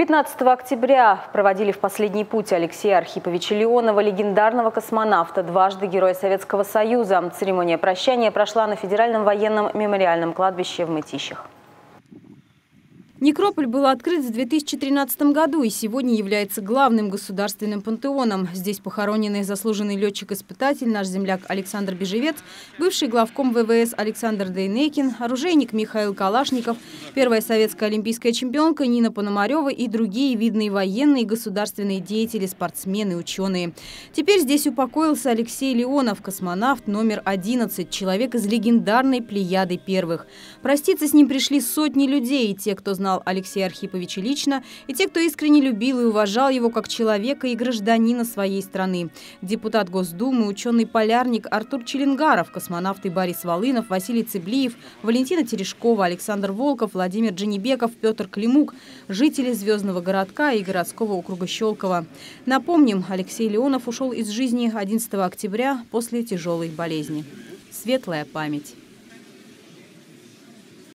15 октября проводили в последний путь Алексея Архиповича Леонова, легендарного космонавта, дважды Героя Советского Союза. Церемония прощания прошла на Федеральном военном мемориальном кладбище в Мытищах. Некрополь был открыт в 2013 году и сегодня является главным государственным пантеоном. Здесь похоронены заслуженный летчик-испытатель, наш земляк Александр Бежевец, бывший главком ВВС Александр Дейнекин, оружейник Михаил Калашников, первая советская олимпийская чемпионка Нина Пономарева и другие видные военные и государственные деятели, спортсмены, ученые. Теперь здесь упокоился Алексей Леонов, космонавт номер 11, человек из легендарной плеяды первых. Проститься с ним пришли сотни людей, и те, кто знал Алексея Архиповича лично, и те, кто искренне любил и уважал его как человека и гражданина своей страны. Депутат Госдумы, ученый-полярник Артур Челенгаров, космонавты Борис Волынов, Василий Цыблиев, Валентина Терешкова, Александр Волков, Владимир Дженебеков, Петр Климук, жители Звездного городка и городского округа Щелково. Напомним, Алексей Леонов ушел из жизни 11 октября после тяжелой болезни. Светлая память.